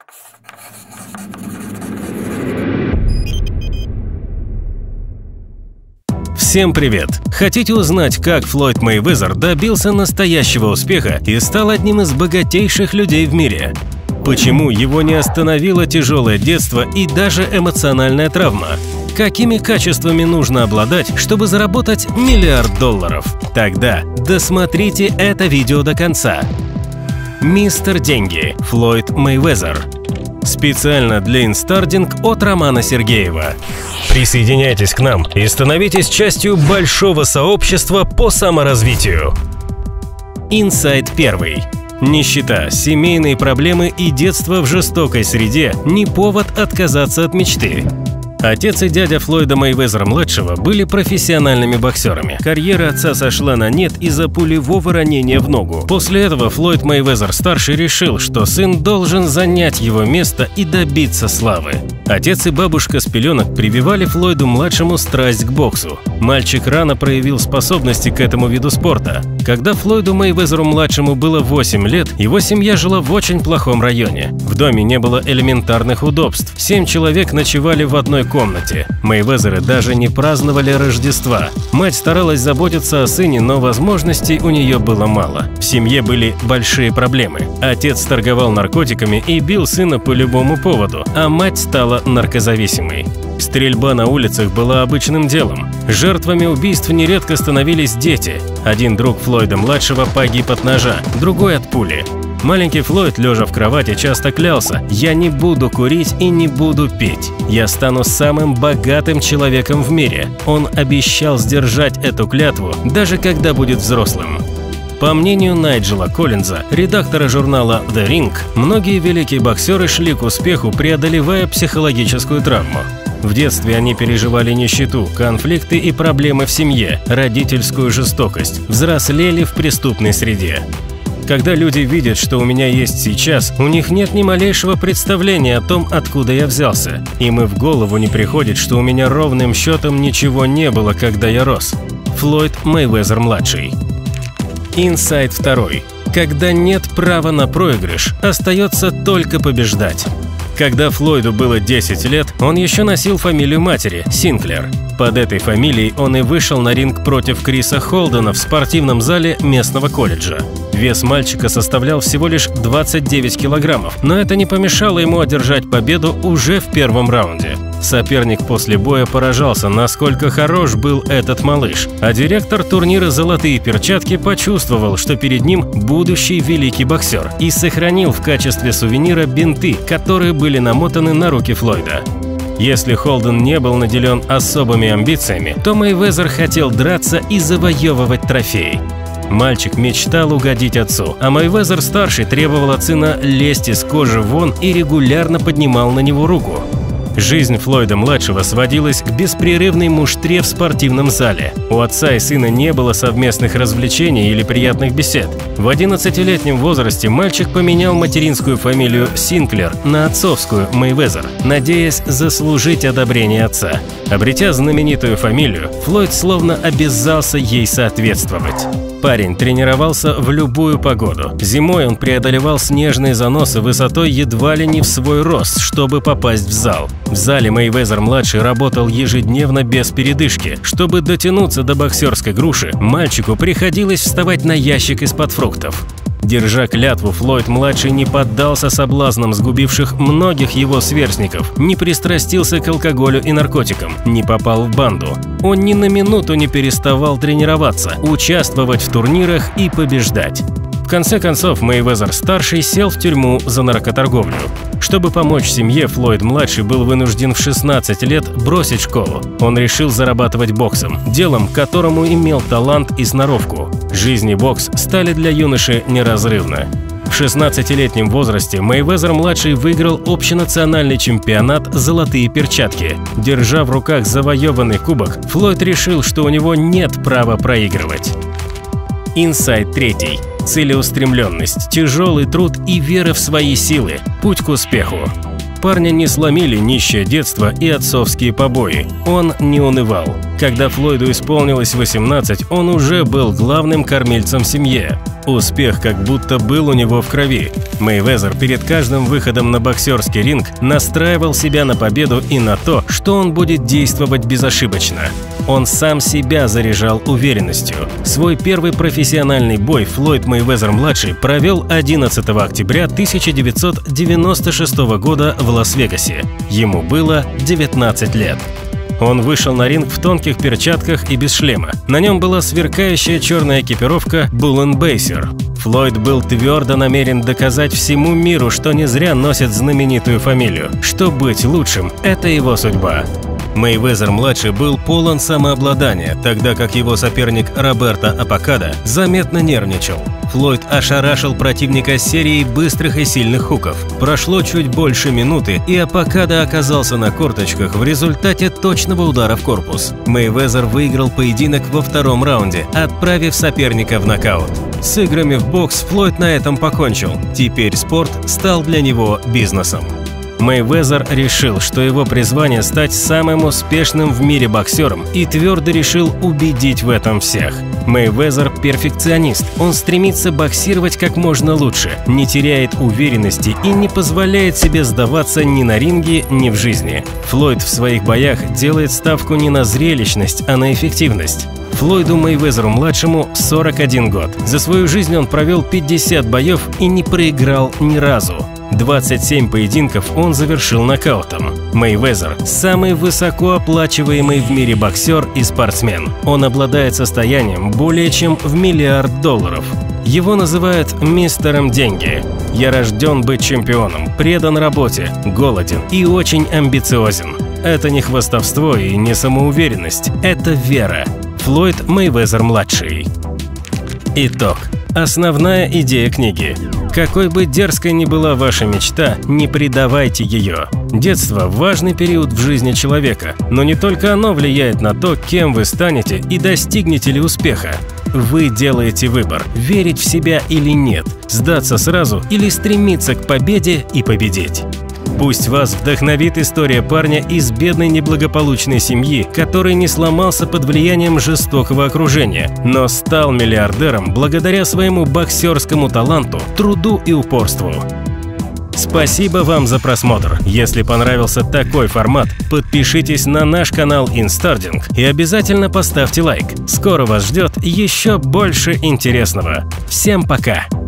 Всем привет! Хотите узнать, как Флойд Мейвезер добился настоящего успеха и стал одним из богатейших людей в мире? Почему его не остановило тяжелое детство и даже эмоциональная травма? Какими качествами нужно обладать, чтобы заработать $1 миллиард? Тогда досмотрите это видео до конца. Мистер Деньги Флойд Мейвезер. Специально для Инстардинг от Романа Сергеева. Присоединяйтесь к нам и становитесь частью большого сообщества по саморазвитию. Инсайт 1. Нищета, семейные проблемы и детство в жестокой среде – не повод отказаться от мечты. Отец и дядя Флойда Мейвезера-младшего были профессиональными боксерами. Карьера отца сошла на нет из-за пулевого ранения в ногу. После этого Флойд Мейвезер-старший решил, что сын должен занять его место и добиться славы. Отец и бабушка с пеленок прививали Флойду-младшему страсть к боксу. Мальчик рано проявил способности к этому виду спорта. Когда Флойду Мейвезеру-младшему было 8 лет, его семья жила в очень плохом районе. В доме не было элементарных удобств. 7 человек ночевали в одной комнате. Мейвезеры даже не праздновали Рождества. Мать старалась заботиться о сыне, но возможностей у нее было мало. В семье были большие проблемы. Отец торговал наркотиками и бил сына по любому поводу, а мать стала наркозависимой. Стрельба на улицах была обычным делом. Жертвами убийств нередко становились дети. Один друг Флойда-младшего погиб от ножа, другой от пули. Маленький Флойд, лежа в кровати, часто клялся: «Я не буду курить и не буду пить. Я стану самым богатым человеком в мире». Он обещал сдержать эту клятву, даже когда будет взрослым. По мнению Найджела Коллинза, редактора журнала The Ring, многие великие боксеры шли к успеху, преодолевая психологическую травму. В детстве они переживали нищету, конфликты и проблемы в семье, родительскую жестокость, взрослели в преступной среде. Когда люди видят, что у меня есть сейчас, у них нет ни малейшего представления о том, откуда я взялся. Им и в голову не приходит, что у меня ровным счетом ничего не было, когда я рос. Флойд Мейвезер-младший. Инсайт 2. Когда нет права на проигрыш, остается только побеждать. Когда Флойду было 10 лет, он еще носил фамилию матери – Синклер. Под этой фамилией он и вышел на ринг против Криса Холдена в спортивном зале местного колледжа. Вес мальчика составлял всего лишь 29 килограммов, но это не помешало ему одержать победу уже в первом раунде. Соперник после боя поражался, насколько хорош был этот малыш, а директор турнира «Золотые перчатки» почувствовал, что перед ним будущий великий боксер, и сохранил в качестве сувенира бинты, которые были намотаны на руки Флойда. Если Холден не был наделен особыми амбициями, то Мейвезер хотел драться и завоевывать трофеи. Мальчик мечтал угодить отцу, а Мейвезер-старший требовал от сына лезть из кожи вон и регулярно поднимал на него руку. Жизнь Флойда-младшего сводилась к беспрерывной муштре в спортивном зале. У отца и сына не было совместных развлечений или приятных бесед. В 11-летнем возрасте мальчик поменял материнскую фамилию Синклер на отцовскую Мейвезер, надеясь заслужить одобрение отца. Обретя знаменитую фамилию, Флойд словно обязался ей соответствовать. Парень тренировался в любую погоду. Зимой он преодолевал снежные заносы высотой едва ли не в свой рост, чтобы попасть в зал. В зале Мейвезер-младший работал ежедневно без передышки. Чтобы дотянуться до боксерской груши, мальчику приходилось вставать на ящик из-под фруктов. Держа клятву, Флойд-младший не поддался соблазнам сгубивших многих его сверстников, не пристрастился к алкоголю и наркотикам, не попал в банду. Он ни на минуту не переставал тренироваться, участвовать в турнирах и побеждать. В конце концов, Мейвезер-старший сел в тюрьму за наркоторговлю. Чтобы помочь семье, Флойд-младший был вынужден в 16 лет бросить школу. Он решил зарабатывать боксом, делом, к которому имел талант и сноровку. Жизнь и бокс стали для юноши неразрывны. В 16-летнем возрасте Мейвезер-младший выиграл общенациональный чемпионат «Золотые перчатки». Держа в руках завоеванный кубок, Флойд решил, что у него нет права проигрывать. Инсайт 3. Целеустремленность, тяжелый труд и вера в свои силы – путь к успеху. Парня не сломили нищее детство и отцовские побои. Он не унывал. Когда Флойду исполнилось 18, он уже был главным кормильцем в семье. Успех как будто был у него в крови. Мейвезер перед каждым выходом на боксерский ринг настраивал себя на победу и на то, что он будет действовать безошибочно. Он сам себя заряжал уверенностью. Свой первый профессиональный бой Флойд Мейвезер-младший провел 11 октября 1996 года в Лас-Вегасе. Ему было 19 лет. Он вышел на ринг в тонких перчатках и без шлема. На нем была сверкающая черная экипировка Bull & Baser. Флойд был твердо намерен доказать всему миру, что не зря носит знаменитую фамилию, что быть лучшим – это его судьба. Мейвезер-младший был полон самообладания, тогда как его соперник Роберто Апокадо заметно нервничал. Флойд ошарашил противника серией быстрых и сильных хуков. Прошло чуть больше минуты, и Апокадо оказался на корточках в результате точного удара в корпус. Мейвезер выиграл поединок во втором раунде, отправив соперника в нокаут. С играми в бокс Флойд на этом покончил. Теперь спорт стал для него бизнесом. Мейвезер решил, что его призвание стать самым успешным в мире боксером, и твердо решил убедить в этом всех. Мейвезер – перфекционист, он стремится боксировать как можно лучше, не теряет уверенности и не позволяет себе сдаваться ни на ринге, ни в жизни. Флойд в своих боях делает ставку не на зрелищность, а на эффективность. Флойду Мейвезеру-младшему 41 год. За свою жизнь он провел 50 боев и не проиграл ни разу. 27 поединков он завершил нокаутом. Мейвезер – самый высокооплачиваемый в мире боксер и спортсмен. Он обладает состоянием более чем в $1 миллиард. Его называют «мистером деньги». «Я рожден быть чемпионом, предан работе, голоден и очень амбициозен». Это не хвастовство и не самоуверенность, это вера. Флойд Мейвезер-младший. Итог. Основная идея книги. Какой бы дерзкой ни была ваша мечта, не предавайте ее. Детство – важный период в жизни человека, но не только оно влияет на то, кем вы станете и достигнете ли успеха. Вы делаете выбор – верить в себя или нет, сдаться сразу или стремиться к победе и победить. Пусть вас вдохновит история парня из бедной неблагополучной семьи, который не сломался под влиянием жестокого окружения, но стал миллиардером благодаря своему боксерскому таланту, труду и упорству. Спасибо вам за просмотр. Если понравился такой формат, подпишитесь на наш канал Инстардинг и обязательно поставьте лайк. Скоро вас ждет еще больше интересного. Всем пока!